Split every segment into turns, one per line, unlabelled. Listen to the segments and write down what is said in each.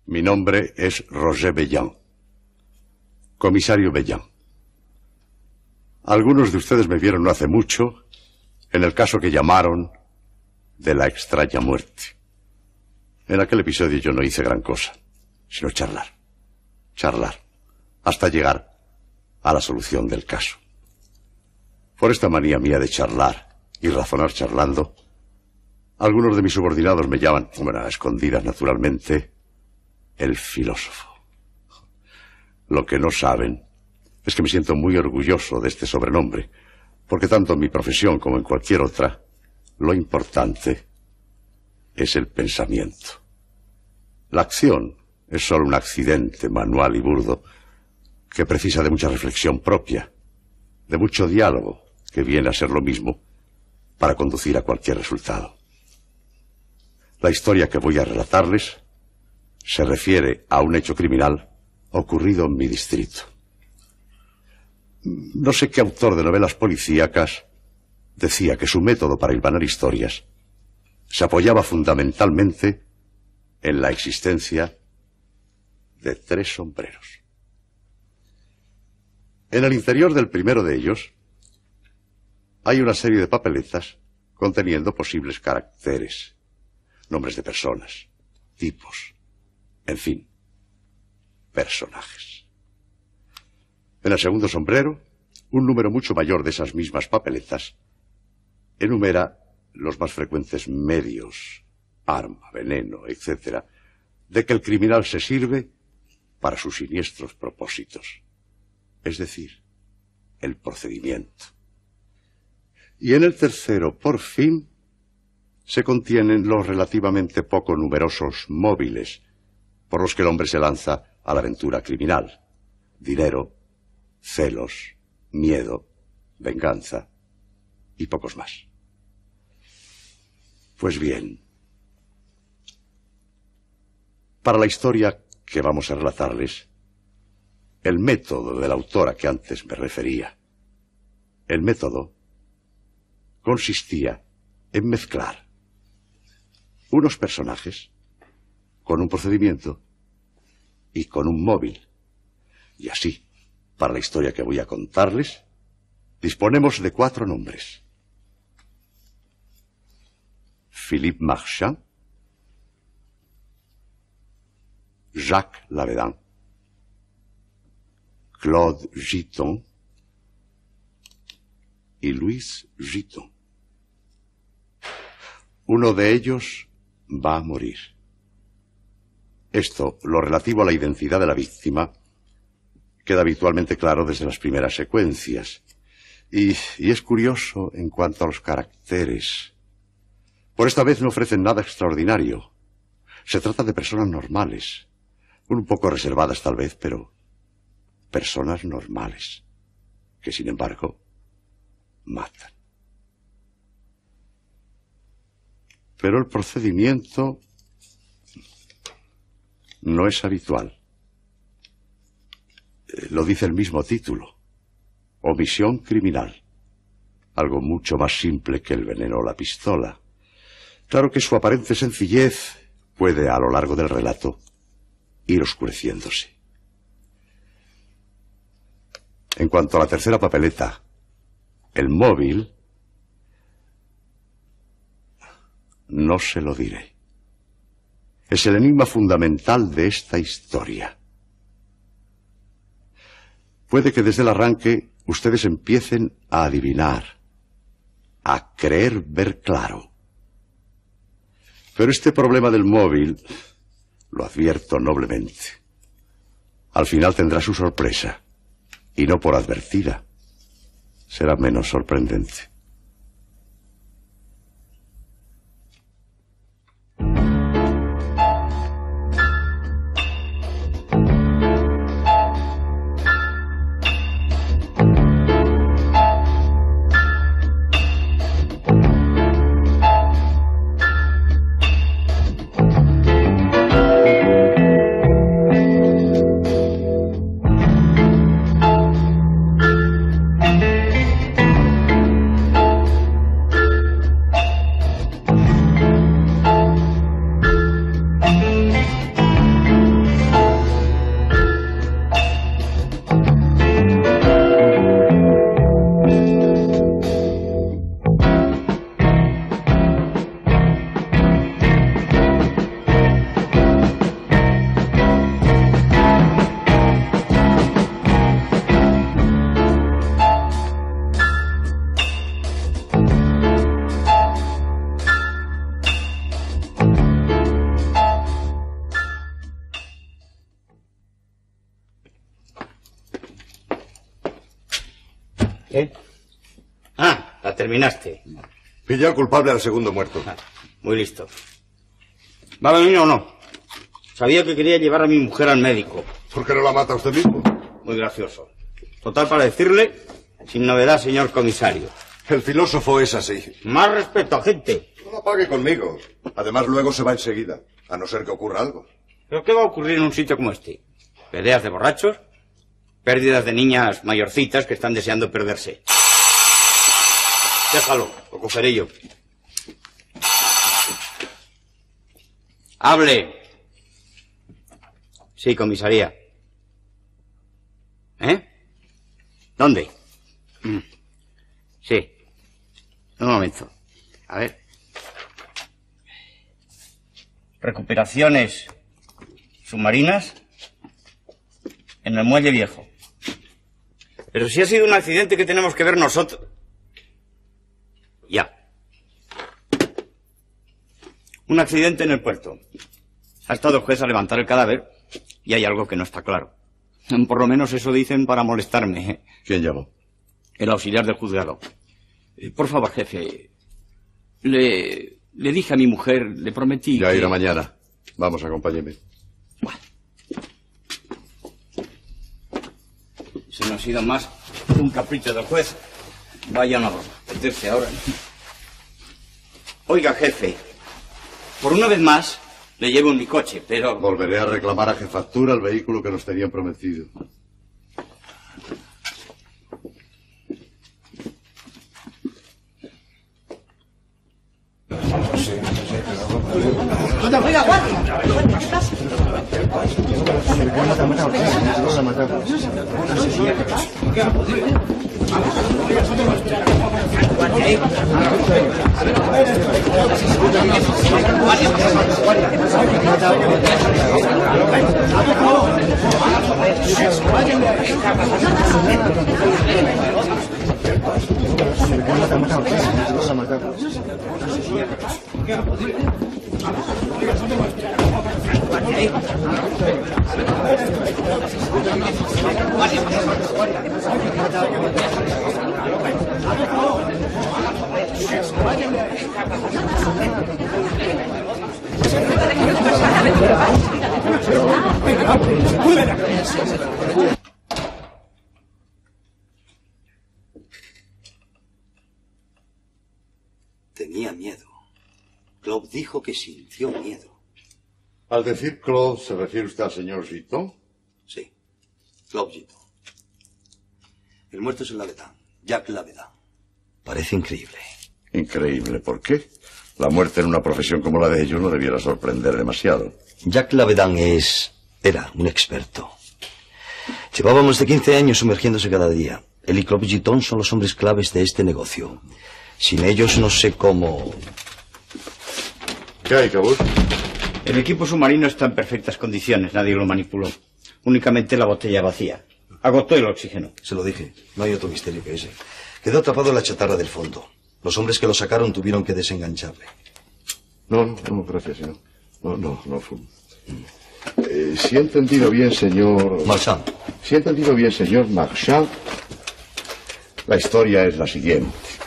Mi nombre es Roger Bellan, comisario Bellan. Algunos de ustedes me vieron no hace mucho en el caso que llamaron de la extraña muerte. En aquel episodio yo no hice gran cosa, sino charlar, hasta llegar a la solución del caso. Por esta manía mía de charlar y razonar charlando, algunos de mis subordinados me llaman, bueno, a escondidas naturalmente, el filósofo. Lo que no saben es que me siento muy orgulloso de este sobrenombre, porque tanto en mi profesión como en cualquier otra, lo importante es el pensamiento. La acción es solo un accidente manual y burdo que precisa de mucha reflexión propia, de mucho diálogo, que viene a ser lo mismo, para conducir a cualquier resultado. La historia que voy a relatarles se refiere a un hecho criminal ocurrido en mi distrito. No sé qué autor de novelas policíacas decía que su método para hilvanar historias se apoyaba fundamentalmente en la existencia de 3 sombreros. En el interior del primero de ellos hay una serie de papeletas conteniendo posibles caracteres, nombres de personas, tipos, en fin, personajes. En el segundo sombrero, un número mucho mayor de esas mismas papeletas enumera los más frecuentes medios, arma, veneno, etc., de que el criminal se sirve para sus siniestros propósitos, es decir, el procedimiento. Y en el tercero, por fin, se contienen los relativamente poco numerosos móviles por los que el hombre se lanza a la aventura criminal: dinero, celos, miedo, venganza y pocos más. Pues bien, para la historia que vamos a relatarles, el método de la autora que antes me refería, el método consistía en mezclar unos personajes con un procedimiento y con un móvil. Y así, para la historia que voy a contarles, disponemos de 4 nombres: Philippe Marchand, Jacques Lavedan, Claude Giton y Louis Giton. Uno de ellos va a morir. Esto, lo relativo a la identidad de la víctima, queda habitualmente claro desde las primeras secuencias. Y es curioso en cuanto a los caracteres. Por esta vez no ofrecen nada extraordinario. Se trata de personas normales, un poco reservadas tal vez, pero personas normales, que sin embargo matan. Pero el procedimiento no es habitual. Lo dice el mismo título: omisión criminal. Algo mucho más simple que el veneno o la pistola. Claro que su aparente sencillez puede, a lo largo del relato, ir oscureciéndose. En cuanto a la tercera papeleta, el móvil, no se lo diré. Es el enigma fundamental de esta historia. Puede que desde el arranque ustedes empiecen a adivinar, a creer ver claro. Pero este problema del móvil, lo advierto noblemente, al final tendrá su sorpresa, y no por advertida, será menos sorprendente.
¿Qué? Ah, la terminaste.
Pillado culpable al segundo muerto.
Muy listo. ¿Va a venir o no? Sabía que quería llevar a mi mujer al médico.
¿Por qué no la mata usted mismo?
Muy gracioso. Total, para decirle, sin novedad, señor comisario.
El filósofo es así.
Más respeto, gente.
No la pague conmigo. Además, luego se va enseguida, a no ser que ocurra algo.
¿Pero qué va a ocurrir en un sitio como este? ¿Peleas de borrachos? ¿Pérdidas de niñas mayorcitas que están deseando perderse? Déjalo, lo cogeré yo. ¡Hable! Sí, comisaría. ¿Eh? ¿Dónde? Sí. Un momento. A ver. Recuperaciones submarinas en el muelle viejo. Pero si ha sido un accidente que tenemos que ver nosotros. Ya. Un accidente en el puerto. Ha estado el juez a levantar el cadáver y hay algo que no está claro. Por lo menos eso dicen para molestarme.
¿Quién llamó?
El auxiliar del juzgado. Por favor, jefe. Le dije a mi mujer, le prometí
Ya
que...
irá mañana. Vamos, acompáñeme.
Se nos ha sido más un capricho del juez. Vaya no, meterse ahora. Oiga, jefe, por una vez más le llevo en mi coche, pero...
Volveré a reclamar a jefatura el vehículo que nos tenían prometido.
Oiga, guardia. ¿Qué pasa?
Tenía miedo. Claude dijo que sintió miedo.
Al decir Claude, ¿se refiere usted al señor Giton?
Sí, Claude Giton. El muerto es el Lavedan, Jacques Lavedan. Parece increíble.
Increíble, ¿por qué? La muerte en una profesión como la de ellos no debiera sorprender demasiado.
Jacques Lavedan era un experto. Llevábamos de 15 años sumergiéndose cada día. Él y Claude Giton son los hombres claves de este negocio. Sin ellos no sé cómo...
¿Qué hay, Cabul?
El equipo submarino está en perfectas condiciones, nadie lo manipuló. Únicamente la botella vacía. Agotó el oxígeno.
Se lo dije, no hay otro misterio que ese. Quedó atrapado en la chatarra del fondo. Los hombres que lo sacaron tuvieron que desengancharle.
No, gracias, señor. No fue. Si he entendido bien, señor...
Marchand.
Si he entendido bien, señor Marchand, la historia es la siguiente.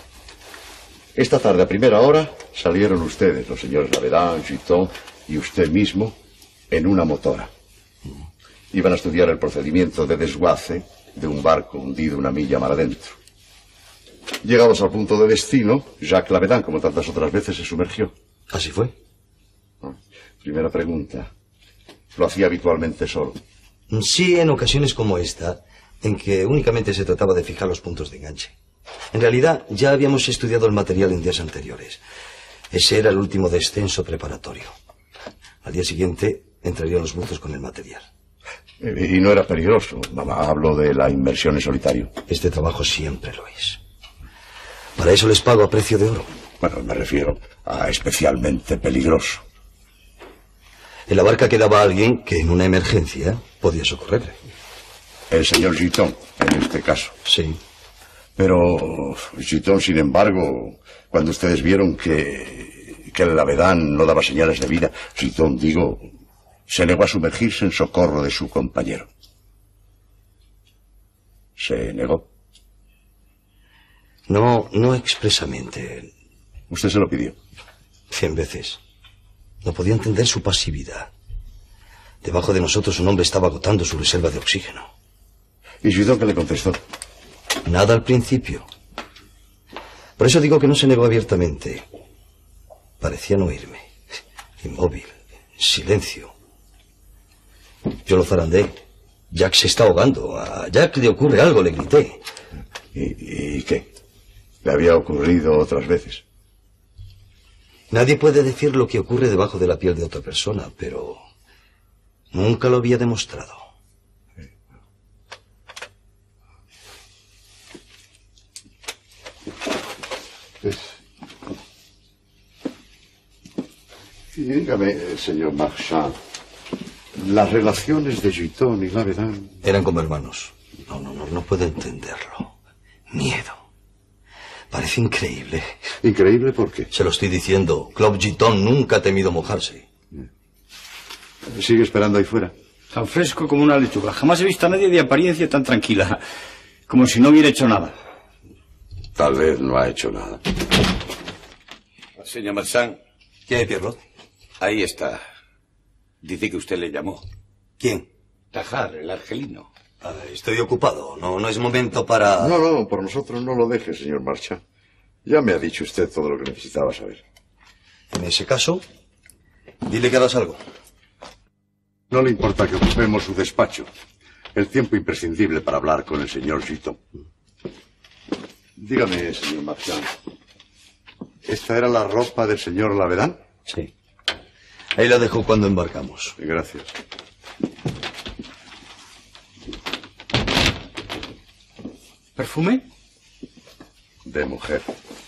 Esta tarde a primera hora salieron ustedes, los señores Lavedan, Giton y usted mismo, en una motora. Iban a estudiar el procedimiento de desguace de un barco hundido una milla mar adentro. Llegados al punto de destino, Jacques Lavedan, como tantas otras veces, se sumergió.
¿Así fue?
Primera pregunta. ¿Lo hacía habitualmente solo?
Sí, en ocasiones como esta, en que únicamente se trataba de fijar los puntos de enganche. En realidad, ya habíamos estudiado el material en días anteriores. Ese era el último descenso preparatorio. Al día siguiente entrarían los bultos con el material.
Y no era peligroso. Hablo de la inmersión en solitario.
Este trabajo siempre lo es. Para eso les pago a precio de oro.
Bueno, me refiero a especialmente peligroso.
En la barca quedaba alguien que en una emergencia podía socorrerle.
El señor Giton, en este caso.
Sí.
Pero Giton, sin embargo, cuando ustedes vieron que el Lavedan no daba señales de vida, Giton, se negó a sumergirse en socorro de su compañero. Se negó.
No expresamente.
Usted se lo pidió.
100 veces. No podía entender su pasividad. Debajo de nosotros un hombre estaba agotando su reserva de oxígeno.
¿Y Juton qué le contestó?
Nada al principio. Por eso digo que no se negó abiertamente. Parecía no oírme. Inmóvil. Silencio. Yo lo zarandé. Jack se está ahogando. A Jack le ocurre algo, le grité.
¿Y qué? ¿Le había ocurrido otras veces?
Nadie puede decir lo que ocurre debajo de la piel de otra persona, pero nunca lo había demostrado.
Y dígame, señor Marchand, las relaciones de Juton y Lavedan...
Eran como hermanos. No puedo entenderlo. Miedo. Parece increíble.
¿Increíble por qué?
Se lo estoy diciendo. Claude Juton nunca ha temido mojarse.
¿Sigue esperando ahí fuera?
Tan fresco como una lechuga. Jamás he visto a nadie de apariencia tan tranquila. Como si no hubiera hecho nada.
Tal vez no ha hecho nada.
Señor Marchand.
¿Qué hay, Pierrot?
Ahí está. Dice que usted le llamó.
¿Quién?
Tajar, el argelino.
Estoy ocupado. No es momento para...
No, por nosotros no lo deje, señor Marchand. Ya me ha dicho usted todo lo que necesitaba saber.
En ese caso, dile que hagas algo.
No le importa que ocupemos su despacho. El tiempo imprescindible para hablar con el señor Juton. Dígame, señor Marchand. ¿Esta era la ropa del señor Lavedan?
Sí. Ahí la dejó cuando embarcamos.
Gracias.
¿Perfume?
De mujer.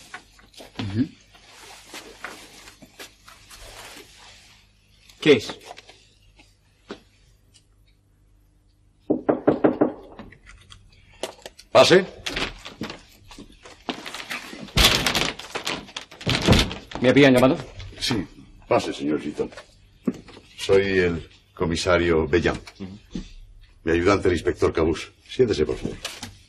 ¿Qué es?
¿Pase?
¿Me habían llamado?
Sí, pase, señor Juton. Soy el comisario Bellan. Mi ayudante, el inspector Cabús. Siéntese, por favor.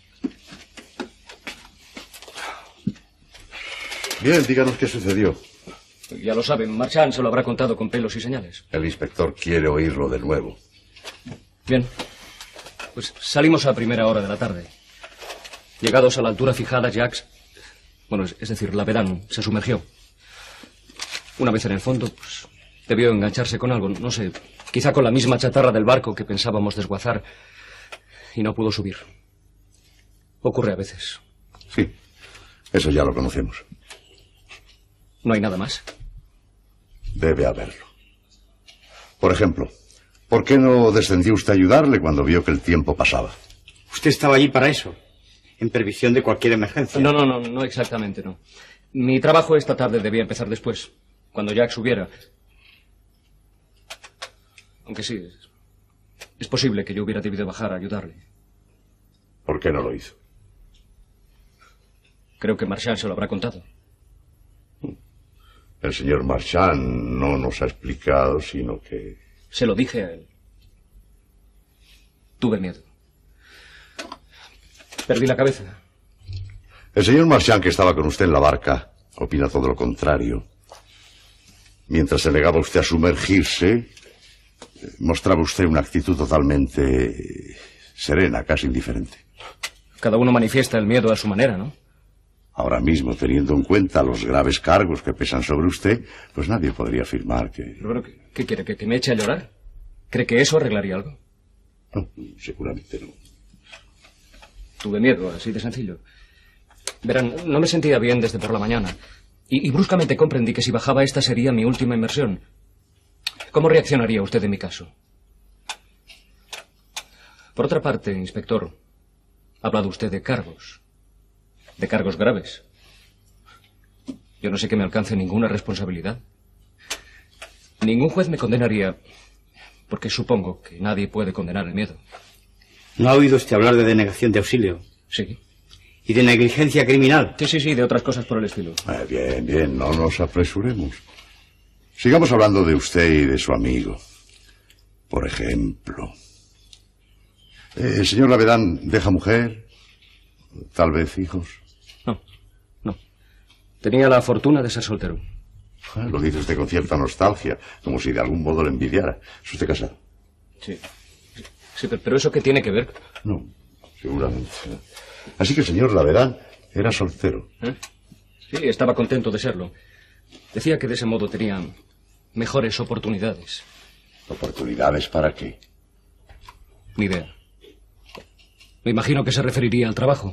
Bien, díganos qué sucedió.
Ya lo saben, Marchand se lo habrá contado con pelos y señales.
El inspector quiere oírlo de nuevo.
Bien. Pues salimos a primera hora de la tarde. Llegados a la altura fijada, Jacques... Bueno, es decir, Lavedan se sumergió. Una vez en el fondo, pues debió engancharse con algo, no sé, quizá con la misma chatarra del barco que pensábamos desguazar, y no pudo subir. Ocurre a veces.
Sí, eso ya lo conocemos.
¿No hay nada más?
Debe haberlo. Por ejemplo, ¿por qué no descendió usted a ayudarle cuando vio que el tiempo pasaba?
Usted estaba allí para eso, en previsión de cualquier emergencia.
No exactamente, no. Mi trabajo esta tarde debía empezar después, cuando Jack subiera. Aunque sí, es posible que yo hubiera debido bajar a ayudarle.
¿Por qué no lo hizo?
Creo que Marchand se lo habrá contado.
El señor Marchand no nos ha explicado, sino que...
Se lo dije a él. Tuve miedo. Perdí la cabeza.
El señor Marchand, que estaba con usted en la barca, opina todo lo contrario. Mientras se negaba usted a sumergirse, mostraba usted una actitud totalmente serena, casi indiferente.
Cada uno manifiesta el miedo a su manera, ¿no?
Ahora mismo, teniendo en cuenta los graves cargos que pesan sobre usted, pues nadie podría afirmar que...
Pero, ¿qué quiere? ¿Que me eche a llorar? ¿Cree que eso arreglaría algo?
No, seguramente no.
Tuve miedo, así de sencillo. Verán, no me sentía bien desde por la mañana. Y bruscamente comprendí que si bajaba esta sería mi última inmersión. ¿Cómo reaccionaría usted en mi caso? Por otra parte, inspector, ha hablado usted de cargos. De cargos graves. Yo no sé que me alcance ninguna responsabilidad. Ningún juez me condenaría, porque supongo que nadie puede condenar el miedo.
¿No ha oído usted hablar de denegación de auxilio?
Sí.
¿Y de negligencia criminal?
Sí, de otras cosas por el estilo.
Bien, no nos apresuremos. Sigamos hablando de usted y de su amigo. Por ejemplo, el señor Lavedan deja mujer, tal vez hijos.
No, Tenía la fortuna de ser soltero.
Lo dice usted con cierta nostalgia, como si de algún modo le envidiara. ¿Es usted casado?
Sí. Sí, pero ¿eso qué tiene que ver?
No, seguramente. Así que el señor Lavedán era soltero.
Sí, estaba contento de serlo. Decía que de ese modo tenía mejores oportunidades.
¿Oportunidades para qué?
Ni idea. Me imagino que se referiría al trabajo.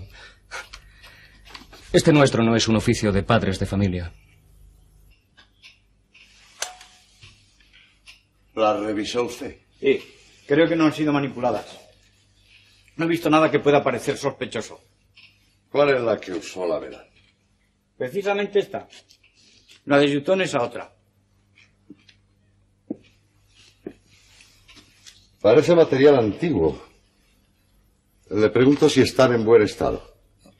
Este nuestro no es un oficio de padres de familia.
¿La revisó usted?
Sí, creo que no han sido manipuladas. No he visto nada que pueda parecer sospechoso.
¿Cuál es la que usó Lavedán?
Precisamente esta. La de Yutón es a otra.
Parece material antiguo. Le pregunto si están en buen estado.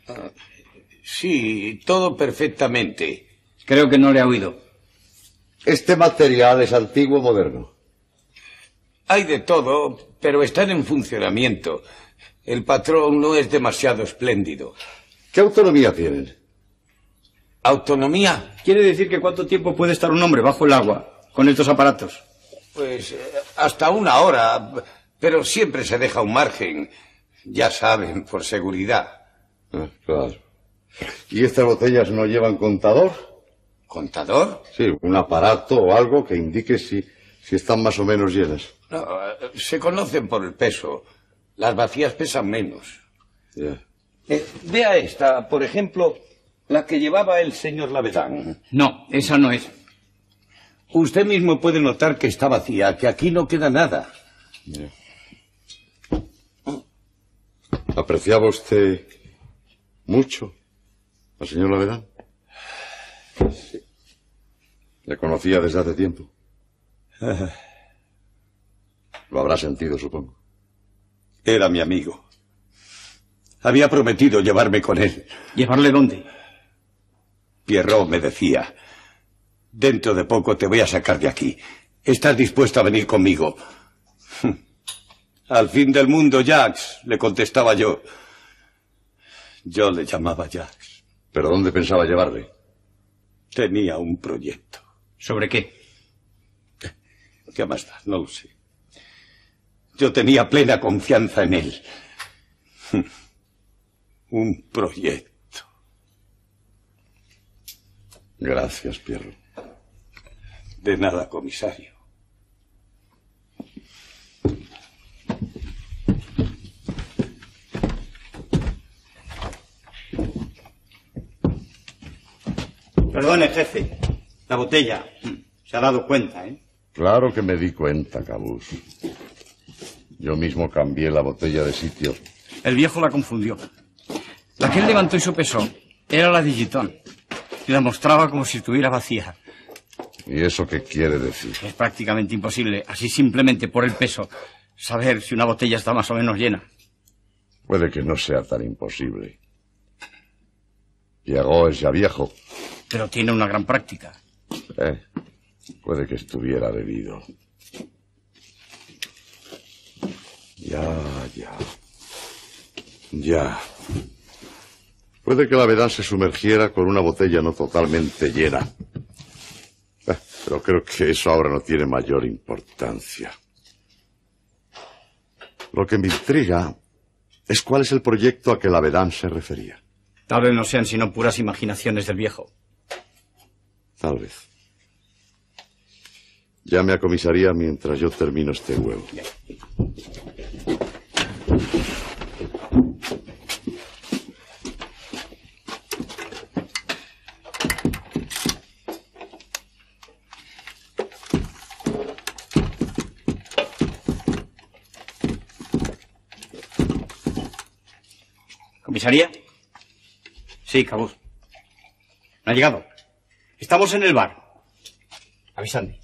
Sí, todo perfectamente.
Creo que no le ha oído.
¿Este material es antiguo o moderno?
Hay de todo, pero están en funcionamiento. El patrón no es demasiado espléndido.
¿Qué autonomía tienen?
¿Autonomía?
¿Quiere decir que cuánto tiempo puede estar un hombre bajo el agua con estos aparatos?
Pues hasta 1 hora, pero siempre se deja un margen. Ya saben, por seguridad.
Claro. ¿Y estas botellas no llevan contador?
¿Contador?
Sí, un aparato o algo que indique si están más o menos llenas.
No, se conocen por el peso. Las vacías pesan menos.
Ya.
Vea esta, por ejemplo, la que llevaba el señor Lavedán.
No, esa no es.
Usted mismo puede notar que está vacía, que aquí no queda nada.
Ya. ¿Apreciaba usted mucho al señor Lavedán? Sí. ¿Le conocía desde hace tiempo? Lo habrá sentido, supongo.
Era mi amigo. Había prometido llevarme con él.
¿Llevarle dónde?
Pierrot me decía: dentro de poco te voy a sacar de aquí. ¿Estás dispuesto a venir conmigo? Al fin del mundo, Jacques, le contestaba yo. Yo le llamaba Jacques.
¿Pero dónde pensaba llevarle?
Tenía un proyecto.
¿Sobre qué?
¿Qué más da? No lo sé. Yo tenía plena confianza en él. Un proyecto.
Gracias, Pierrot.
De nada, comisario.
Perdone, jefe. La botella. Se ha dado cuenta, ¿eh?
Claro que me di cuenta, Cabús. Yo mismo cambié la botella de sitio.
El viejo la confundió. La que él levantó y sopesó era la de Gitón. Y la mostraba como si estuviera vacía.
¿Y eso qué quiere decir?
Es prácticamente imposible, así simplemente por el peso, saber si una botella está más o menos llena.
Puede que no sea tan imposible. Pierrot es ya viejo.
Pero tiene una gran práctica.
Puede que estuviera bebido. Ya. Puede que Lavedán se sumergiera con una botella no totalmente llena. Pero creo que eso ahora no tiene mayor importancia. Lo que me intriga es cuál es el proyecto a que Lavedán se refería.
Tal vez no sean sino puras imaginaciones del viejo.
Tal vez. Llame a comisaría mientras yo termino este huevo.
¿Comisaría? Sí, Cabús. ¿No ha llegado? Estamos en el bar. Avisadme.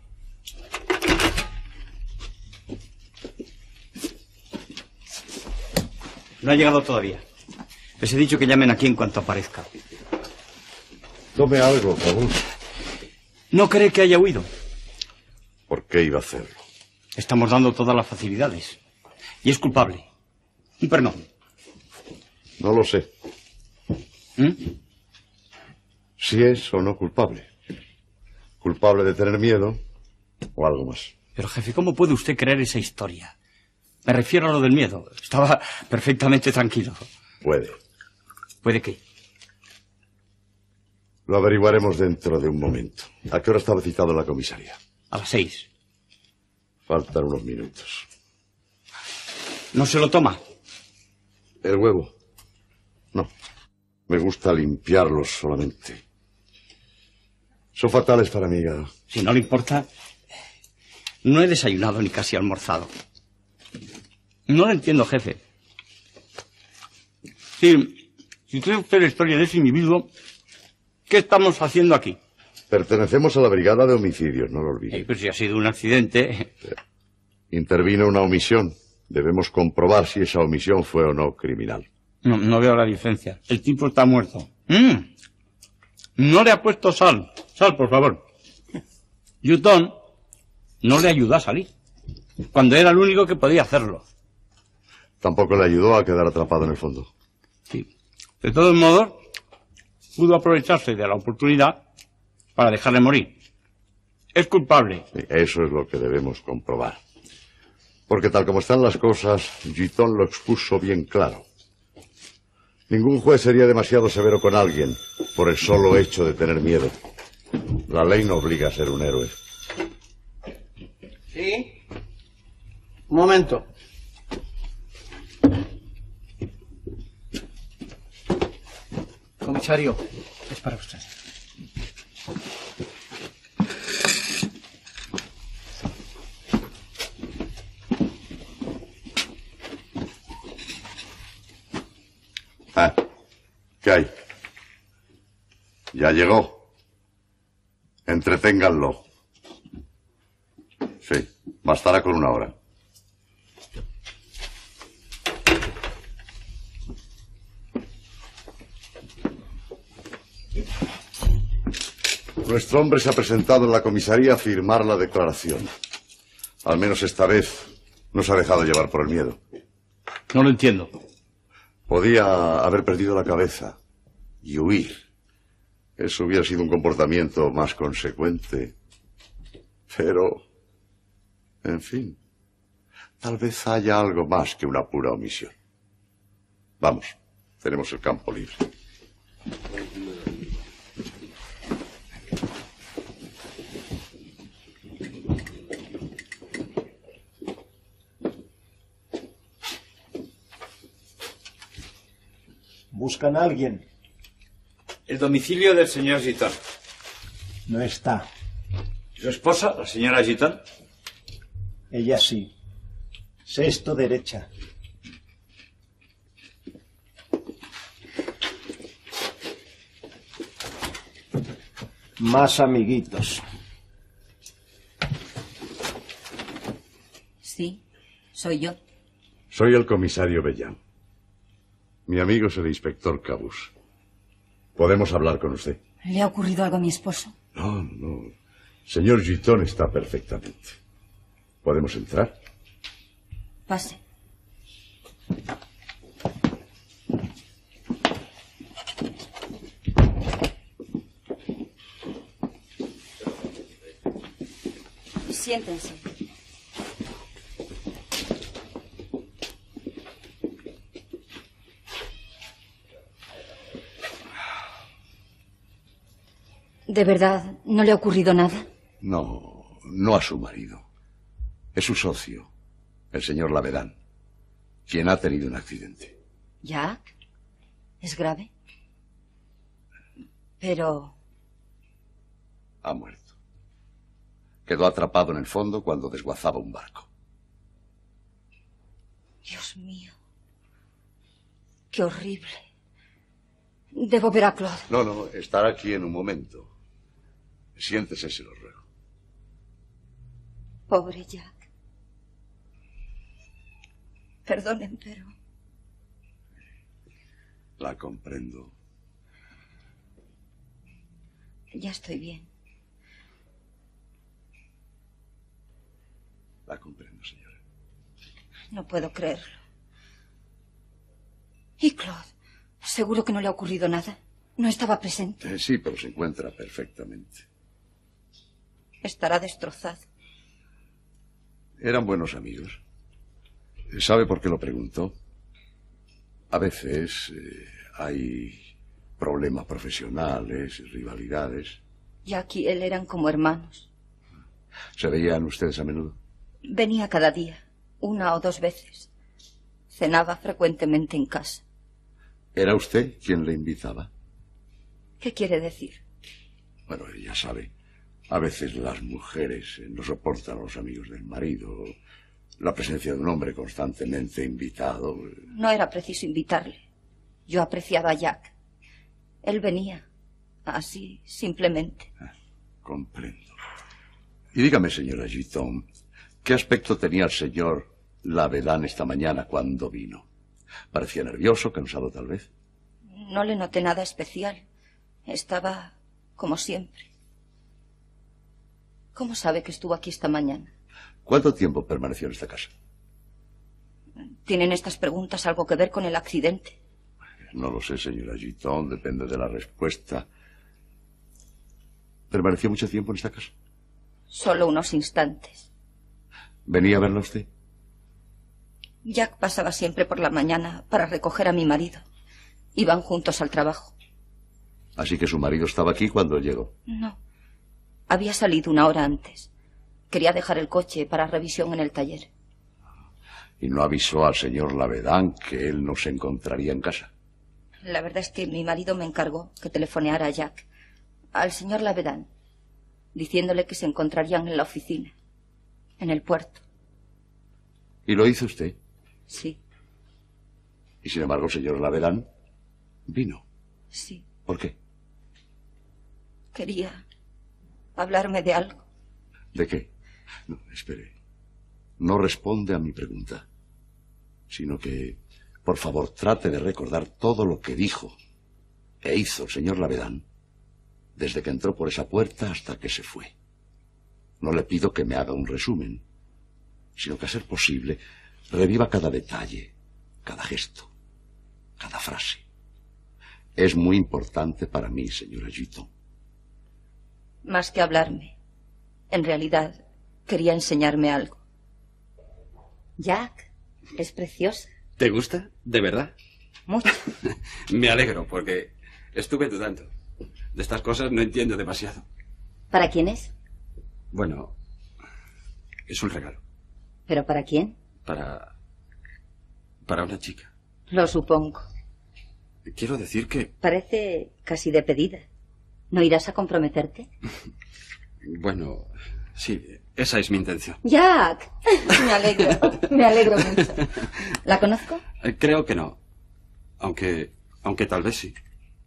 No ha llegado todavía. Les he dicho que llamen aquí en cuanto aparezca.
Tome algo, Cabús.
¿No cree que haya huido?
¿Por qué iba a hacerlo?
Estamos dando todas las facilidades. Y es culpable. Un perdón.
No lo sé. si es o no culpable. Culpable de tener miedo o algo más.
Pero, jefe, ¿cómo puede usted creer esa historia? Me refiero a lo del miedo. Estaba perfectamente tranquilo.
Puede.
¿Puede qué?
Lo averiguaremos dentro de un momento. ¿A qué hora estaba citado en la comisaría?
A las 6.
Faltan unos minutos.
¿No se lo toma?
¿El huevo? No. Me gusta limpiarlos solamente. Son fatales para mi hígado.
Si no le importa, no he desayunado ni casi almorzado. No lo entiendo, jefe. Si cree usted la historia de ese individuo, ¿qué estamos haciendo aquí?
Pertenecemos a la brigada de homicidios, no lo olvide.
Pues si ha sido un accidente.
Intervino una omisión. Debemos comprobar si esa omisión fue o no criminal.
No veo la diferencia. El tipo está muerto. No le ha puesto sal. Sal, por favor. Newton no le ayudó a salir, cuando era el único que podía hacerlo.
Tampoco le ayudó a quedar atrapado en el fondo.
Sí. De todos modos, pudo aprovecharse de la oportunidad para dejarle morir. Es culpable.
Sí, eso es lo que debemos comprobar. Porque tal como están las cosas, Gitón lo expuso bien claro. Ningún juez sería demasiado severo con alguien por el solo hecho de tener miedo. La ley no obliga a ser un héroe.
¿Sí? Un momento. Comisario, es para usted.
¿Qué hay? Ya llegó. Entreténganlo. Sí, bastará con 1 hora. Nuestro hombre se ha presentado en la comisaría a firmar la declaración. Al menos esta vez no se ha dejado llevar por el miedo.
No lo entiendo.
Podía haber perdido la cabeza y huir. Eso hubiera sido un comportamiento más consecuente. Pero, en fin, tal vez haya algo más que una pura omisión. Vamos, tenemos el campo libre.
¿Buscan a alguien?
El domicilio del señor Gitón.
No está.
¿Su esposa, la señora Gitón?
Ella sí. 6º derecha. Más amiguitos.
Sí, soy yo.
Soy el comisario Bellán. Mi amigo es el inspector Cabús. ¿Podemos hablar con usted?
¿Le ha ocurrido algo a mi esposo?
No. Señor Gitón está perfectamente. ¿Podemos entrar?
Pase. Siéntense. ¿De verdad no le ha ocurrido nada?
No a su marido. Es su socio, el señor Lavedán, quien ha tenido un accidente.
¿Jack? ¿Es grave? Pero...
Ha muerto. Quedó atrapado en el fondo cuando desguazaba un barco.
Dios mío. Qué horrible. Debo ver a Claude.
No, estará aquí en un momento. Siéntese, se lo ruego.
Pobre Jack. Perdonen, pero...
La comprendo.
Ya estoy bien.
La comprendo, señora.
No puedo creerlo. ¿Y Claude? ¿Seguro que no le ha ocurrido nada? No estaba presente.
Sí, pero se encuentra perfectamente.
Estará destrozado.
Eran buenos amigos. ¿Sabe por qué lo pregunto? A veces hay problemas profesionales, rivalidades.
Jack y él eran como hermanos.
¿Se veían ustedes a menudo?
Venía cada día, 1 o 2 veces. Cenaba frecuentemente en casa.
¿Era usted quien le invitaba?
¿Qué quiere decir?
Bueno, ya sabe, a veces las mujeres no soportan a los amigos del marido. La presencia de un hombre constantemente invitado.
No era preciso invitarle. Yo apreciaba a Jack. Él venía, así, simplemente.
Comprendo. Y dígame, señora Gitton, ¿qué aspecto tenía el señor Lavedan esta mañana cuando vino? ¿Parecía nervioso, cansado tal vez?
No le noté nada especial. Estaba como siempre. ¿Cómo sabe que estuvo aquí esta mañana?
¿Cuánto tiempo permaneció en esta casa?
¿Tienen estas preguntas algo que ver con el accidente?
No lo sé, señora Gitton, depende de la respuesta. ¿Permaneció mucho tiempo en esta casa?
Solo unos instantes.
¿Venía a verla usted?
Jack pasaba siempre por la mañana para recoger a mi marido. Iban juntos al trabajo.
Así que su marido estaba aquí cuando llegó.
No. Había salido 1 hora antes. Quería dejar el coche para revisión en el taller.
¿Y no avisó al señor Lavedan que él no se encontraría en casa?
La verdad es que mi marido me encargó que telefoneara a Jack, al señor Lavedan, diciéndole que se encontrarían en la oficina, en el puerto.
¿Y lo hizo usted?
Sí.
Y sin embargo el señor Lavedan vino.
Sí.
¿Por qué?
Quería hablarme de algo.
¿De qué? No, espere. No responde a mi pregunta, sino que, por favor, trate de recordar todo lo que dijo e hizo el señor Lavedan desde que entró por esa puerta hasta que se fue. No le pido que me haga un resumen, sino que, a ser posible, reviva cada detalle, cada gesto, cada frase. Es muy importante para mí, señora Gitton.
Más que hablarme, en realidad quería enseñarme algo. Jack, es preciosa.
¿Te gusta? ¿De verdad?
Mucho.
Me alegro, porque estuve dudando. De estas cosas no entiendo demasiado.
¿Para quién es?
Bueno, es un regalo.
¿Pero para quién?
Para una chica.
Lo supongo.
Quiero decir que...
Parece casi de pedida. ¿No irás a comprometerte?
Bueno, sí, esa es mi intención.
¡Jack! Me alegro mucho. ¿La conozco?
Creo que no. Aunque tal vez sí.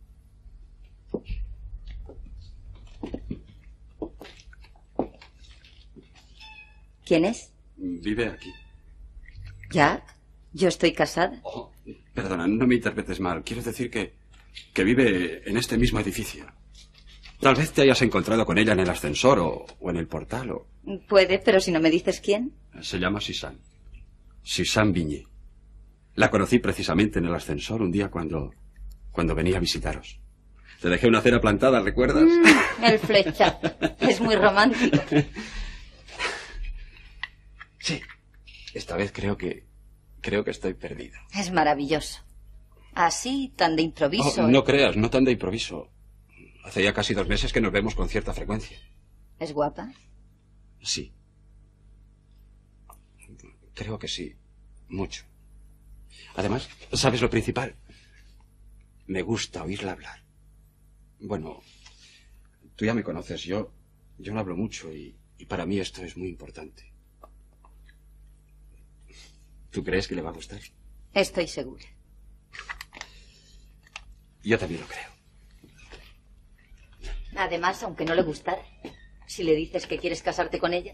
¿Quién es?
Vive aquí.
Jack, yo estoy casada.
Oh, perdona, no me interpretes mal. Quiero decir que vive en este mismo edificio. Tal vez te hayas encontrado con ella en el ascensor o en el portal o...
Puede, pero si no me dices quién.
Se llama Suzanne. Suzanne Vigné. La conocí precisamente en el ascensor un día cuando venía a visitaros. Te dejé una cera plantada, ¿recuerdas?
El flechazo. Es muy romántico.
Sí. Esta vez creo que estoy perdido.
Es maravilloso. Así, tan de improviso.
Oh, no creas, no tan de improviso. Hace ya casi 2 meses que nos vemos con cierta frecuencia.
¿Es guapa?
Sí. Creo que sí. Mucho. Además, ¿sabes lo principal? Me gusta oírla hablar. Bueno, tú ya me conoces. Yo no hablo mucho y para mí esto es muy importante. ¿Tú crees que le va a gustar?
Estoy segura.
Yo también lo creo.
Además, aunque no le gustara, si le dices que quieres casarte con ella.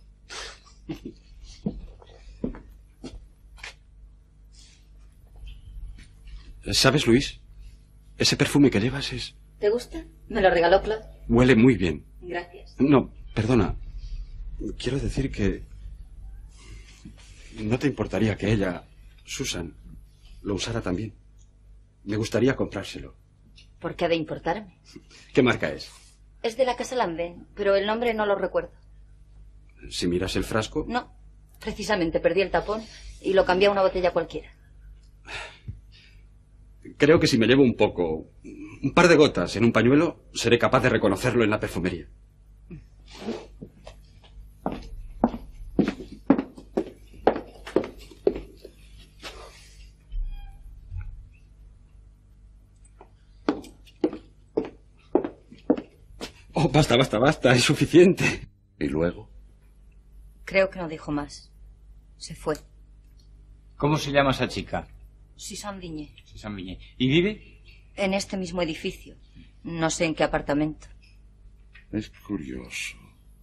¿Sabes, Luis? Ese perfume que llevas es...
¿Te gusta? Me lo regaló Claude.
Huele muy bien.
Gracias.
No, perdona. Quiero decir que... ¿No te importaría que ella, Susan, lo usara también? Me gustaría comprárselo.
¿Por qué ha de importarme?
¿Qué marca es?
Es de la casa Lambén, pero el nombre no lo recuerdo.
Si miras el frasco...
No, precisamente perdí el tapón y lo cambié a una botella cualquiera.
Creo que si me llevo un par de gotas en un pañuelo, seré capaz de reconocerlo en la perfumería. Oh, basta, es suficiente.
¿Y luego?
Creo que no dijo más. Se fue.
¿Cómo se llama esa chica?
Susan Vigné.
Susan Vigné. ¿Y vive?
En este mismo edificio. No sé en qué apartamento.
Es curioso.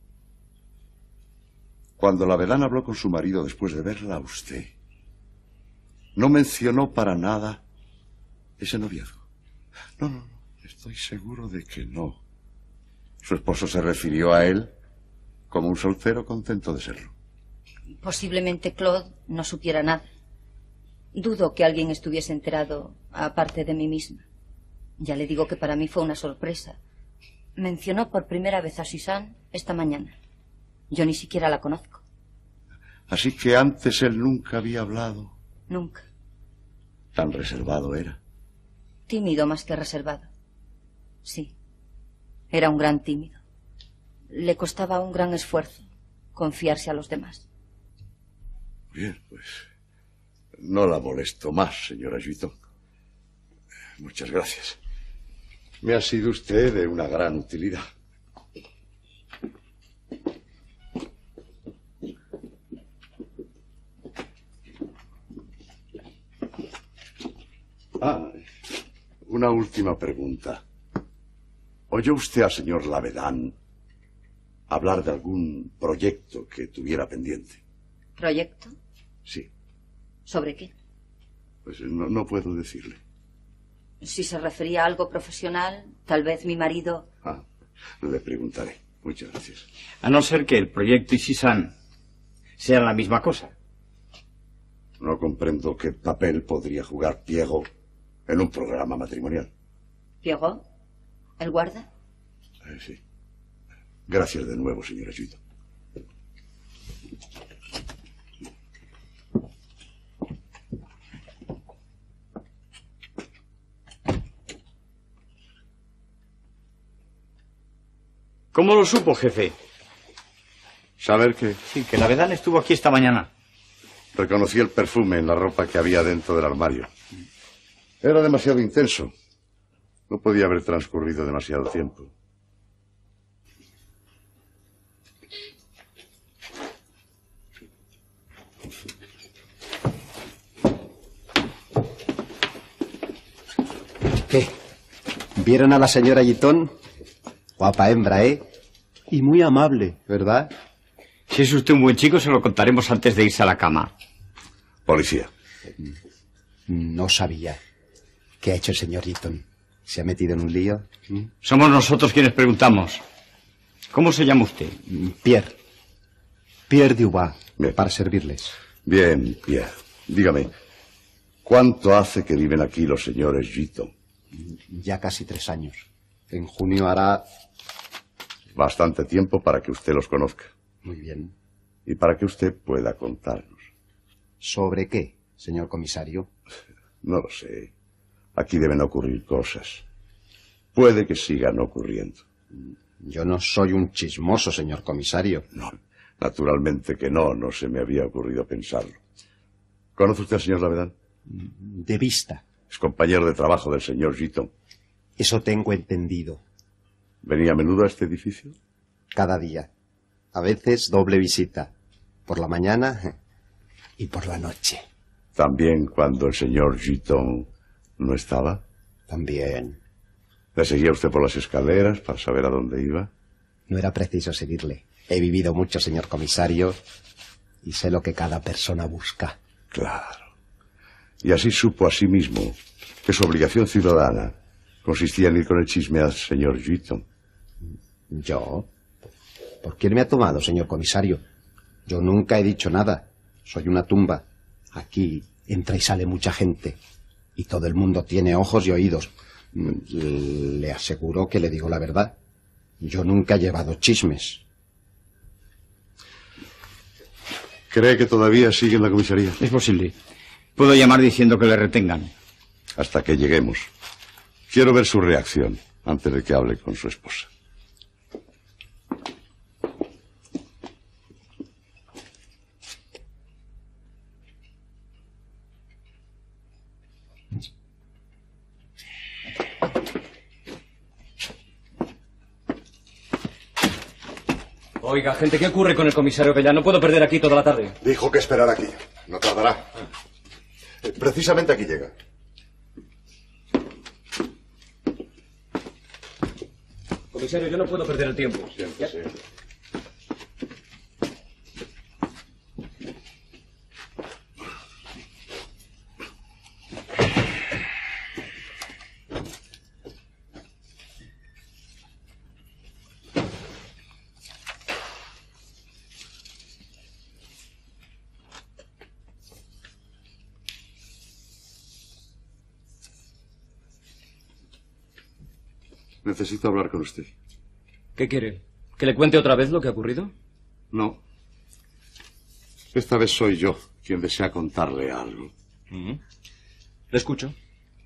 Cuando la Vedán habló con su marido después de verla a usted, no mencionó para nada ese noviazgo. No, estoy seguro de que no. Su esposo se refirió a él como un soltero contento de serlo.
Posiblemente Claude no supiera nada. Dudo que alguien estuviese enterado aparte de mí misma. Ya le digo que para mí fue una sorpresa. Mencionó por primera vez a Suzanne esta mañana. Yo ni siquiera la conozco.
Así que antes él nunca había hablado.
Nunca.
Tan reservado era.
Tímido más que reservado. Sí. Era un gran tímido. Le costaba un gran esfuerzo confiarse a los demás.
Bien, pues no la molesto más, señora Juiton. Muchas gracias. Me ha sido usted de una gran utilidad. Una última pregunta. ¿Oyó usted al señor Lavedán hablar de algún proyecto que tuviera pendiente?
¿Proyecto?
Sí.
¿Sobre qué?
Pues no puedo decirle.
Si se refería a algo profesional, tal vez mi marido...
Le preguntaré. Muchas gracias.
A no ser que el proyecto y Suzanne sean la misma cosa.
No comprendo qué papel podría jugar Pierrot en un programa matrimonial.
¿Pierrot? ¿El guarda?
Sí. Gracias de nuevo, señora Juiton.
¿Cómo lo supo, jefe?
¿Saber qué?
Sí, que la Vedán estuvo aquí esta mañana.
Reconocí el perfume en la ropa que había dentro del armario. Era demasiado intenso. No podía haber transcurrido demasiado tiempo.
¿Qué? ¿Vieron a la señora Juiton? Guapa hembra, ¿eh? Y muy amable, ¿verdad?
Si es usted un buen chico, se lo contaremos antes de irse a la cama.
Policía.
No sabía. ¿Qué ha hecho el señor Juiton? ¿Se ha metido en un lío?
Somos nosotros quienes preguntamos. ¿Cómo se llama usted?
Pierre. Pierre Dubois. Para servirles.
Bien, Pierre. Dígame, ¿cuánto hace que viven aquí los señores Juiton?
Ya casi 3 años. En junio hará...
Bastante tiempo para que usted los conozca.
Muy bien.
Y para que usted pueda contarnos.
¿Sobre qué, señor comisario?
No lo sé. Aquí deben ocurrir cosas. Puede que sigan ocurriendo.
Yo no soy un chismoso, señor comisario.
No, naturalmente que no. No se me había ocurrido pensarlo. ¿Conoce usted al señor Lavedán?
De vista.
Es compañero de trabajo del señor Juiton.
Eso tengo entendido.
¿Venía a menudo a este edificio?
Cada día. A veces doble visita. Por la mañana y por la noche.
¿También cuando el señor Juiton no estaba?
También.
¿Le seguía usted por las escaleras para saber a dónde iba?
No era preciso seguirle. He vivido mucho, señor comisario, y sé lo que cada persona busca.
Claro. Y así supo a sí mismo que su obligación ciudadana consistía en ir con el chisme al señor Juiton.
¿Yo? ¿Por quién me ha tomado, señor comisario? Yo nunca he dicho nada. Soy una tumba. Aquí entra y sale mucha gente. Y todo el mundo tiene ojos y oídos. Le aseguro que le digo la verdad. Yo nunca he llevado chismes.
¿Cree que todavía sigue en la comisaría?
Es posible. Puedo llamar diciendo que le retengan.
Hasta que lleguemos. Quiero ver su reacción antes de que hable con su esposa.
Oiga, gente, ¿qué ocurre con el comisario Bellán? No puedo perder aquí toda la tarde.
Dijo que esperar aquí. No tardará. Precisamente aquí llega.
Comisario, yo no puedo perder el tiempo.
Siéntese.
Necesito hablar con usted.
¿Qué quiere? ¿Que le cuente otra vez lo que ha ocurrido?
No. Esta vez soy yo quien desea contarle algo.
Le escucho.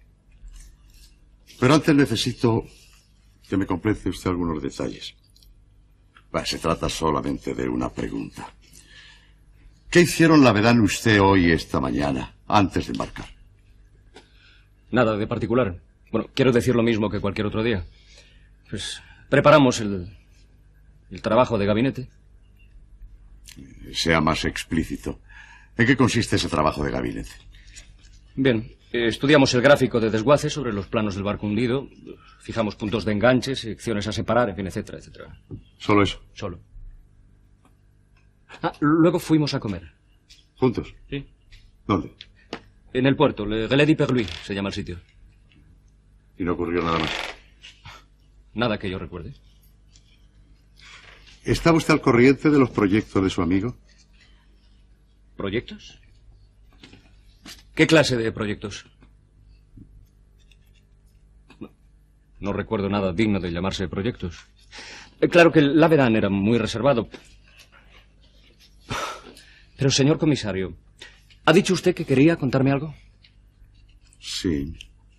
Pero antes necesito que me complete usted algunos detalles. Se trata solamente de una pregunta. ¿Qué hicieron Lavedán usted hoy, esta mañana, antes de embarcar?
Nada de particular. Bueno, quiero decir lo mismo que cualquier otro día. Pues preparamos el trabajo de gabinete.
Sea más explícito. ¿En qué consiste ese trabajo de gabinete?
Bien, estudiamos el gráfico de desguace sobre los planos del barco hundido, fijamos puntos de enganche, secciones a separar, en fin, etcétera, etcétera.
¿Solo eso?
Solo. Luego fuimos a comer.
¿Juntos?
Sí.
¿Dónde?
En el puerto, Le Relais d'Hyperluis se llama el sitio.
¿Y no ocurrió nada más?
Nada que yo recuerde.
¿Está usted al corriente de los proyectos de su amigo?
¿Proyectos? ¿Qué clase de proyectos? No recuerdo nada digno de llamarse proyectos. Claro que Lavedán era muy reservado. Pero, señor comisario, ¿ha dicho usted que quería contarme algo?
Sí.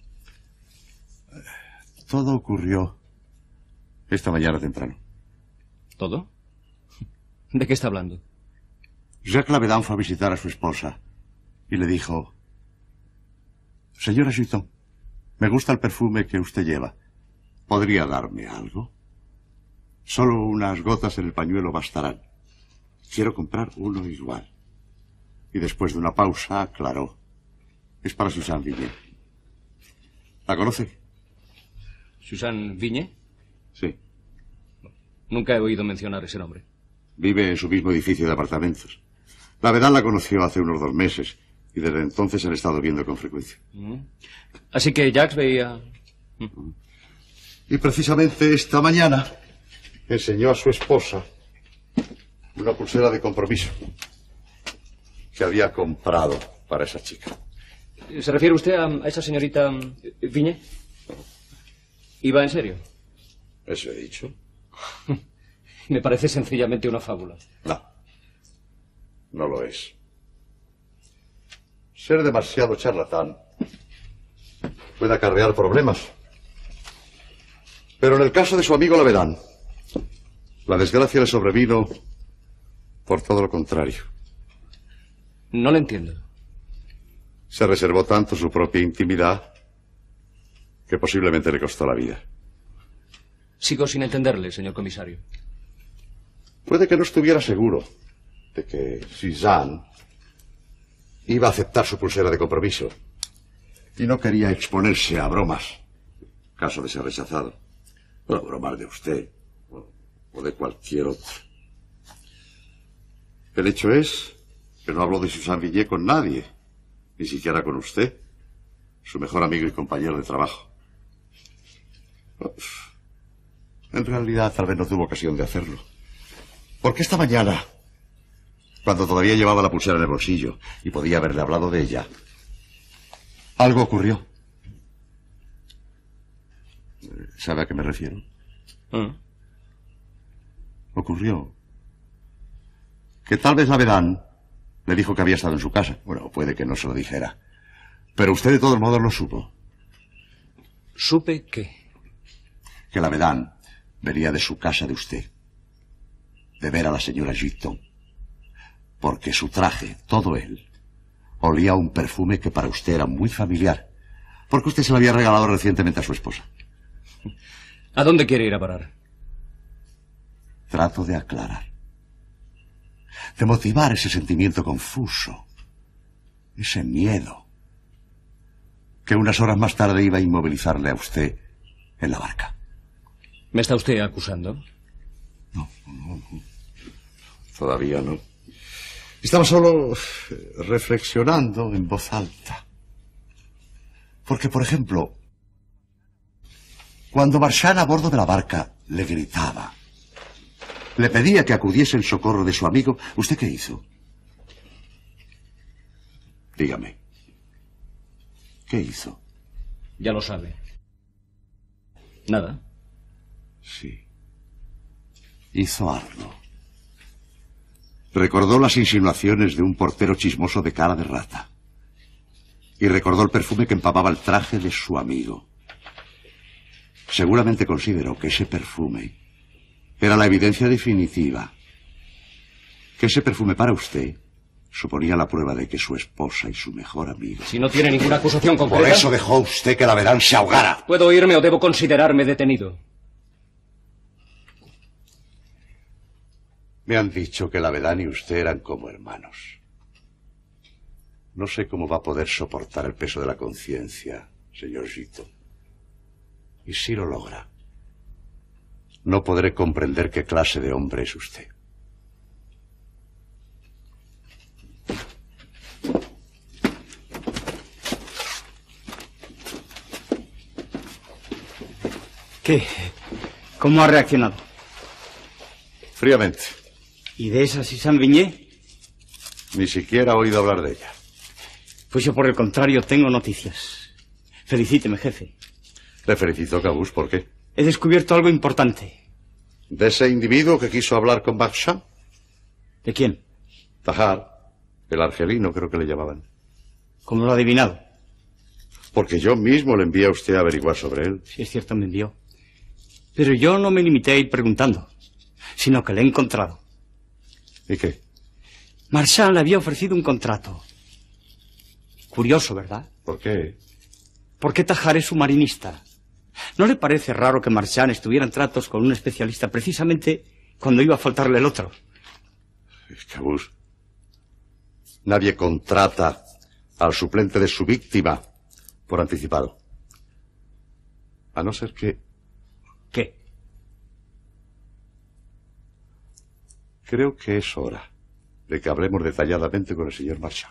Todo ocurrió esta mañana temprano.
¿Todo? ¿De qué está hablando?
Jacques Lavedán fue a visitar a su esposa y le dijo: Señora Chuton, me gusta el perfume que usted lleva. ¿Podría darme algo? Solo unas gotas en el pañuelo bastarán. Quiero comprar uno igual. Y después de una pausa aclaró: es para Suzanne Vignet. ¿La conoce?
¿Suzanne Vignet?
Sí.
Nunca he oído mencionar ese nombre.
Vive en su mismo edificio de apartamentos. Lavedán la conoció hace unos 2 meses y desde entonces han estado viendo con frecuencia.
Así que Jacques veía...
Y precisamente esta mañana enseñó a su esposa una pulsera de compromiso que había comprado para esa chica.
¿Se refiere usted a esa señorita Vignet? ¿Iba en serio?
Eso he dicho.
Me parece sencillamente una fábula.
No. No lo es. Ser demasiado charlatán puede acarrear problemas. Pero en el caso de su amigo Lavedán, la desgracia le sobrevino por todo lo contrario.
No le entiendo.
Se reservó tanto su propia intimidad que posiblemente le costó la vida.
Sigo sin entenderle, señor comisario.
Puede que no estuviera seguro de que Suzanne iba a aceptar su pulsera de compromiso y no quería exponerse a bromas, caso de ser rechazado. Bueno, bromas de usted o de cualquier otro. El hecho es que no habló de Suzanne Vignet con nadie, ni siquiera con usted, su mejor amigo y compañero de trabajo. En realidad, tal vez no tuvo ocasión de hacerlo. Porque esta mañana, cuando todavía llevaba la pulsera en el bolsillo y podía haberle hablado de ella, algo ocurrió. ¿Sabe a qué me refiero? Ocurrió que tal vez Lavedán le dijo que había estado en su casa. Bueno, puede que no se lo dijera. Pero usted de todos modos lo supo.
¿Supe qué?
Que Lavedán venía de su casa de usted, de ver a la señora Gitton, porque su traje, todo él, olía a un perfume que para usted era muy familiar, porque usted se lo había regalado recientemente a su esposa.
¿A dónde quiere ir a parar?
Trato de aclarar, de motivar ese sentimiento confuso, ese miedo, que unas horas más tarde iba a inmovilizarle a usted en la barca.
¿Me está usted acusando?
No. Todavía no. Estaba solo reflexionando en voz alta. Porque, por ejemplo, cuando Marchand a bordo de la barca le gritaba, le pedía que acudiese en socorro de su amigo, ¿usted qué hizo? Dígame. ¿Qué hizo?
Ya lo sabe. Nada.
Sí. Hizo algo. Recordó las insinuaciones de un portero chismoso de cara de rata. Y recordó el perfume que empapaba el traje de su amigo. Seguramente consideró que ese perfume era la evidencia definitiva. Que ese perfume para usted suponía la prueba de que su esposa y su mejor amigo...
Si no tiene ninguna acusación concreta...
Por eso dejó usted que Lavedán se ahogara.
¿Puedo irme o debo considerarme detenido?
Me han dicho que Lavedán y usted eran como hermanos. No sé cómo va a poder soportar el peso de la conciencia, señor Gitton. Y si lo logra, no podré comprender qué clase de hombre es usted.
¿Qué? ¿Cómo ha reaccionado?
Fríamente.
¿Y de esa Suzanne Vigné?
Ni siquiera ha oído hablar de ella.
Pues yo, por el contrario, tengo noticias. Felicíteme, jefe.
Le felicito, Cabús. ¿Por qué?
He descubierto algo importante.
¿De ese individuo que quiso hablar con Marchand?
¿De quién?
Tahar, el argelino, creo que le llamaban.
¿Cómo lo ha adivinado?
Porque yo mismo le envié a usted a averiguar sobre él.
Sí, es cierto, me envió. Pero yo no me limité a ir preguntando, sino que le he encontrado.
¿Y qué?
Marchand le había ofrecido un contrato. Curioso, ¿verdad?
¿Por qué?
Porque Tahar es submarinista. ¿No le parece raro que Marchand estuviera en tratos con un especialista precisamente cuando iba a faltarle el otro?
Cabús, nadie contrata al suplente de su víctima por anticipado. A no ser que...
¿Qué?
Creo que es hora de que hablemos detalladamente con el señor Marchand.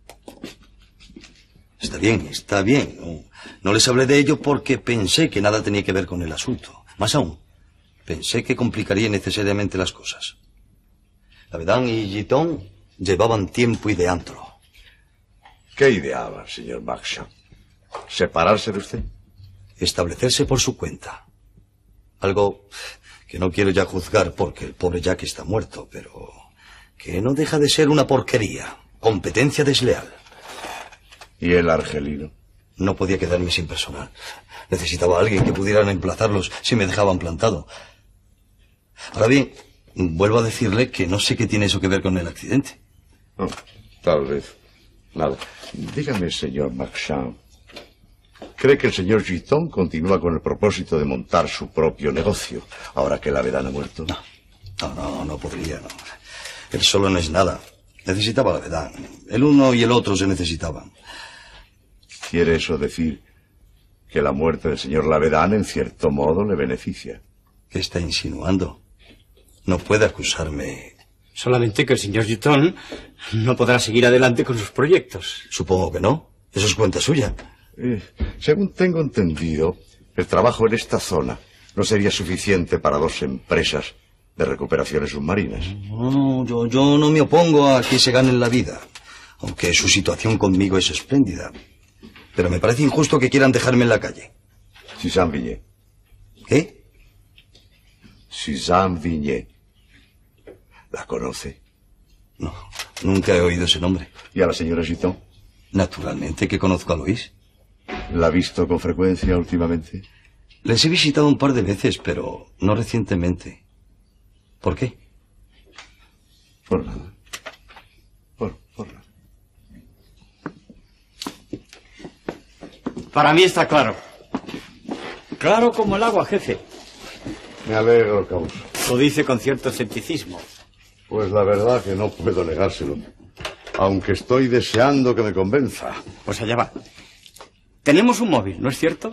Está bien, está bien. No les hablé de ello porque pensé que nada tenía que ver con el asunto. Más aún, pensé que complicaría necesariamente las cosas. Lavedán y Gitton llevaban tiempo ideándolo.
¿Qué ideaban, señor Marchand? ¿Separarse de usted?
Establecerse por su cuenta. Algo que no quiero ya juzgar porque el pobre Jack está muerto, pero que no deja de ser una porquería. Competencia desleal.
¿Y el argelino?
No podía quedarme sin personal. Necesitaba a alguien que pudiera reemplazarlos si me dejaban plantado. Ahora bien, vuelvo a decirle que no sé qué tiene eso que ver con el accidente.
No, tal vez. Nada. Dígame, señor Marchand, ¿cree que el señor Gitton continúa con el propósito de montar su propio negocio, ahora que Lavedán ha muerto?
No podría, no. Él solo no es nada. Necesitaba a Lavedán. El uno y el otro se necesitaban.
¿Quiere eso decir que la muerte del señor Lavedán en cierto modo le beneficia?
¿Qué está insinuando? No puede acusarme.
Solamente que el señor Gitton no podrá seguir adelante con sus proyectos.
Supongo que no. Eso es cuenta suya.
Según tengo entendido, el trabajo en esta zona no sería suficiente para 2 empresas de recuperaciones submarinas.
No, yo no me opongo a que se ganen la vida, aunque su situación conmigo es espléndida. Pero me parece injusto que quieran dejarme en la calle.
Suzanne Vigné.
¿Eh?
Suzanne Vignet. ¿La conoce?
No, nunca he oído ese nombre.
¿Y a la señora Giton?
Naturalmente que conozco a Luis.
¿La ha visto con frecuencia últimamente?
Les he visitado un par de veces, pero no recientemente. ¿Por qué?
Por nada. Por nada.
Para mí está claro. Claro como el agua, jefe.
Me alegro, Cabus.
Lo dice con cierto escepticismo.
Pues la verdad que no puedo negárselo. Aunque estoy deseando que me convenza.
Pues allá va. Tenemos un móvil, ¿no es cierto?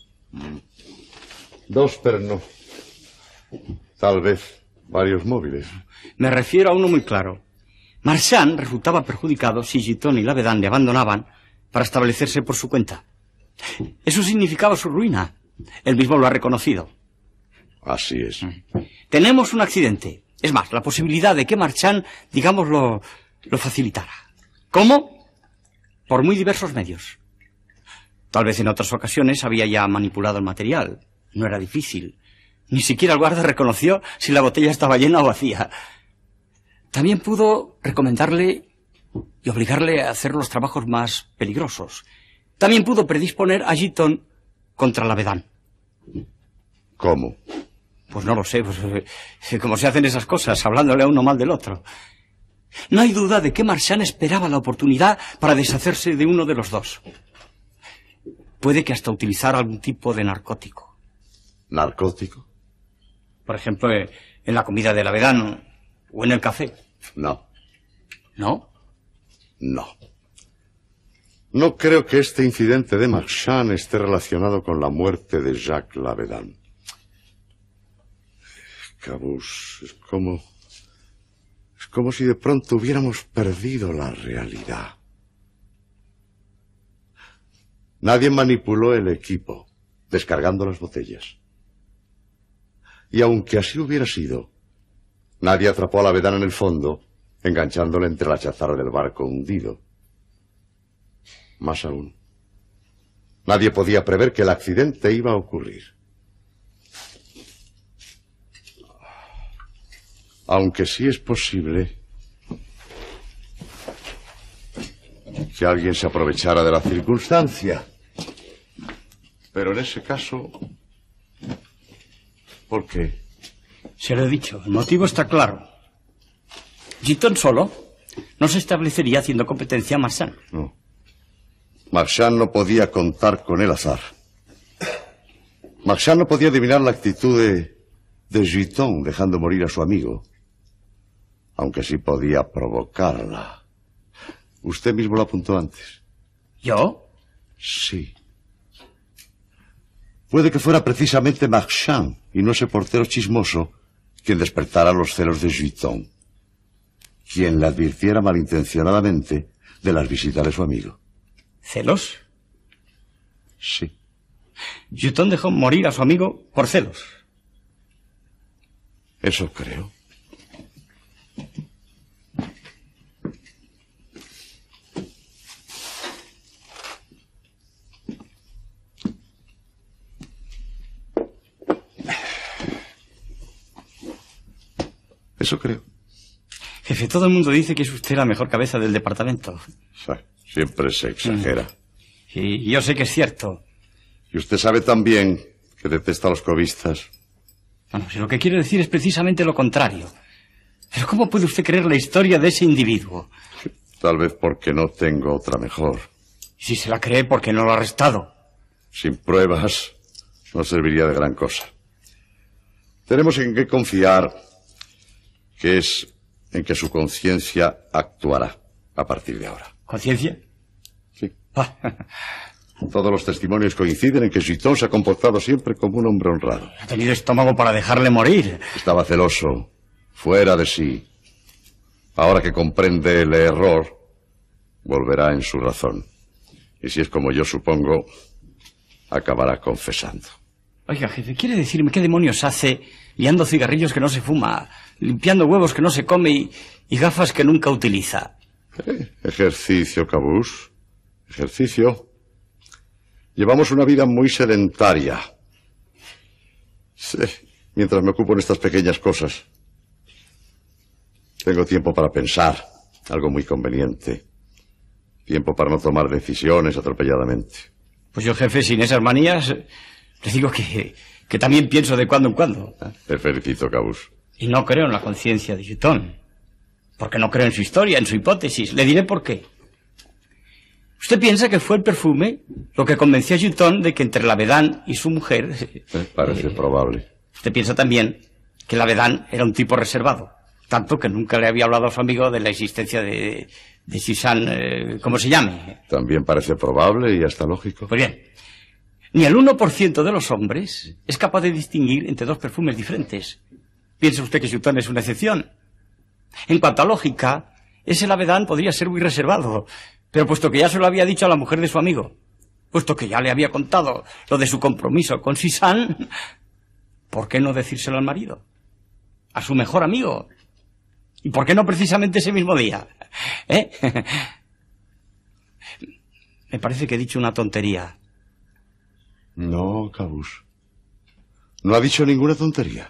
Dos, pero no. Tal vez varios móviles.
Me refiero a uno muy claro. Marchand resultaba perjudicado si Giton y Lavedan le abandonaban para establecerse por su cuenta. Eso significaba su ruina. Él mismo lo ha reconocido.
Así es.
Tenemos un accidente. Es más, la posibilidad de que Marchand, digamos, lo facilitara. ¿Cómo? Por muy diversos medios. Tal vez en otras ocasiones había ya manipulado el material. No era difícil. Ni siquiera el guarda reconoció si la botella estaba llena o vacía. También pudo recomendarle y obligarle a hacer los trabajos más peligrosos. También pudo predisponer a Giton contra Lavedan.
¿Cómo?
Pues no lo sé, pues, cómo se hacen esas cosas, hablándole a uno mal del otro. No hay duda de que Marchand esperaba la oportunidad para deshacerse de uno de los dos. Puede que hasta utilizar algún tipo de narcótico.
¿Narcótico?
Por ejemplo, en la comida de Lavedan o en el café.
No.
¿No?
No. No creo que este incidente de Marchand esté relacionado con la muerte de Jacques Lavedan. Cabus, es como si de pronto hubiéramos perdido la realidad. Nadie manipuló el equipo, descargando las botellas. Y aunque así hubiera sido, nadie atrapó a Lavedan en el fondo, enganchándole entre la chatarra del barco hundido. Más aún, nadie podía prever que el accidente iba a ocurrir. Aunque sí es posible que alguien se aprovechara de la circunstancia. Pero en ese caso, ¿por qué?
Se lo he dicho, el motivo está claro. Giton solo no se establecería haciendo competencia a Marchand.
No. Marchand no podía contar con el azar. Marchand no podía adivinar la actitud de Giton dejando morir a su amigo. Aunque sí podía provocarla. Usted mismo lo apuntó antes.
¿Yo?
Sí. Puede que fuera precisamente Marchand y no ese portero chismoso quien despertara los celos de Giton. Quien le advirtiera malintencionadamente de las visitas de su amigo.
¿Celos?
Sí.
Giton dejó morir a su amigo por celos.
Eso creo. Eso creo.
Jefe, todo el mundo dice que es usted la mejor cabeza del departamento.
Siempre se exagera.
Y yo sé que es cierto.
Y usted sabe también que detesta a los cobistas.
Bueno, si lo que quiere decir es precisamente lo contrario. Pero ¿cómo puede usted creer la historia de ese individuo?
Tal vez porque no tengo otra mejor.
Y si se la cree, ¿por qué no lo ha arrestado?
Sin pruebas, no serviría de gran cosa. Tenemos en qué confiar, que es en que su conciencia actuará a partir de ahora.
¿Conciencia?
Sí. Todos los testimonios coinciden en que Giton se ha comportado siempre como un hombre honrado.
Ha tenido estómago para dejarle morir.
Estaba celoso, fuera de sí. Ahora que comprende el error, volverá en su razón. Y si es como yo supongo, acabará confesando.
Oiga, jefe, ¿quiere decirme qué demonios hace liando cigarrillos que no se fuma, limpiando huevos que no se come y gafas que nunca utiliza?
Ejercicio, Cabus. Ejercicio. Llevamos una vida muy sedentaria. Sí, mientras me ocupo en estas pequeñas cosas. Tengo tiempo para pensar, algo muy conveniente. Tiempo para no tomar decisiones atropelladamente.
Pues yo, jefe, sin esas manías, le digo que también pienso de cuando en cuando.
Te felicito, Cabús.
Y no creo en la conciencia de Jutón. Porque no creo en su historia, en su hipótesis. Le diré por qué. ¿Usted piensa que fue el perfume lo que convenció a Jutón de que entre Lavedán y su mujer...
Parece probable.
Usted piensa también que Lavedán era un tipo reservado. Tanto que nunca le había hablado a su amigo de la existencia de Suzanne, ¿cómo se llame?
También parece probable y hasta lógico.
Pues bien, ni el 1% de los hombres es capaz de distinguir entre dos perfumes diferentes. ¿Piensa usted que Jutón es una excepción? En cuanto a lógica, ese Lavedán podría ser muy reservado, pero puesto que ya se lo había dicho a la mujer de su amigo, puesto que ya le había contado lo de su compromiso con Suzanne, ¿por qué no decírselo al marido? A su mejor amigo. ¿Y por qué no precisamente ese mismo día? Me parece que he dicho una tontería.
No, Cabús. No ha dicho ninguna tontería.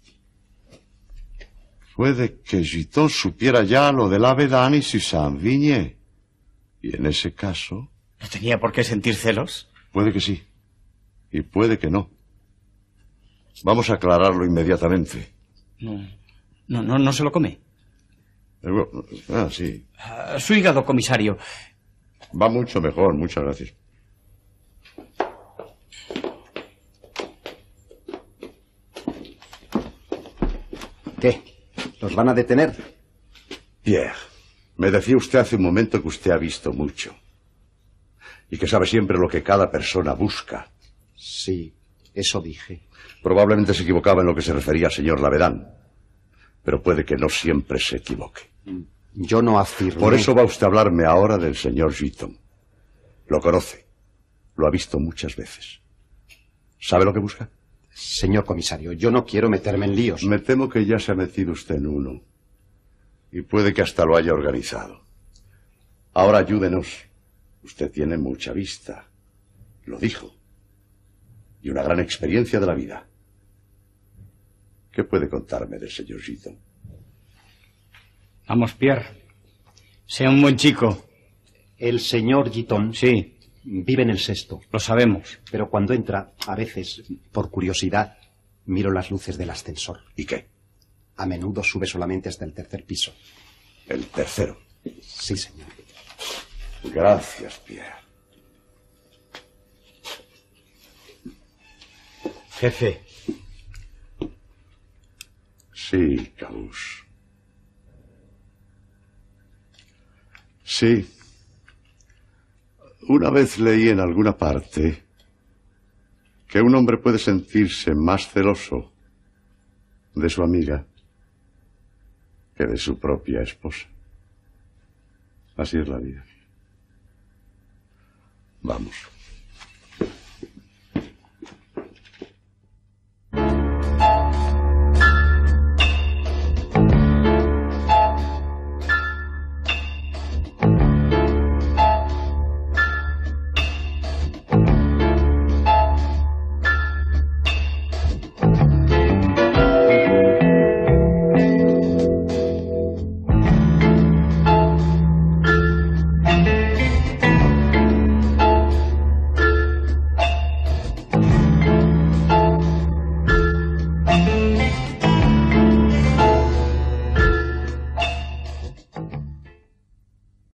Puede que Jutón supiera ya lo de Lavedán y Suzanne Vigne. Y en ese caso...
¿No tenía por qué sentir celos?
Puede que sí. Y puede que no. Vamos a aclararlo inmediatamente.
No se lo come.
Sí.
Su hígado, comisario.
Va mucho mejor, muchas gracias.
¿Qué? ¿Los van a detener?
Pierre, me decía usted hace un momento que usted ha visto mucho. Y que sabe siempre lo que cada persona busca.
Sí, eso dije.
Probablemente se equivocaba en lo que se refería al señor Lavedán. Pero puede que no siempre se equivoque.
Yo no afirmo...
Por eso va usted a hablarme ahora del señor Jutón. Lo conoce. Lo ha visto muchas veces. ¿Sabe lo que busca?
Señor comisario, yo no quiero meterme en líos.
Me temo que ya se ha metido usted en uno. Y puede que hasta lo haya organizado. Ahora ayúdenos. Usted tiene mucha vista. Lo dijo. Y una gran experiencia de la vida. ¿Qué puede contarme del señor Jutón?
Vamos, Pierre. Sea un buen chico.
El señor Jutón...
Sí.
Vive en el sexto.
Lo sabemos.
Pero cuando entra, a veces, por curiosidad, miro las luces del ascensor.
¿Y qué?
A menudo sube solamente hasta el tercer piso.
¿El tercero?
Sí, señor.
Gracias, Pierre.
Jefe.
Sí, Cabús. Sí. Una vez leí en alguna parte que un hombre puede sentirse más celoso de su amiga que de su propia esposa. Así es la vida. Vamos.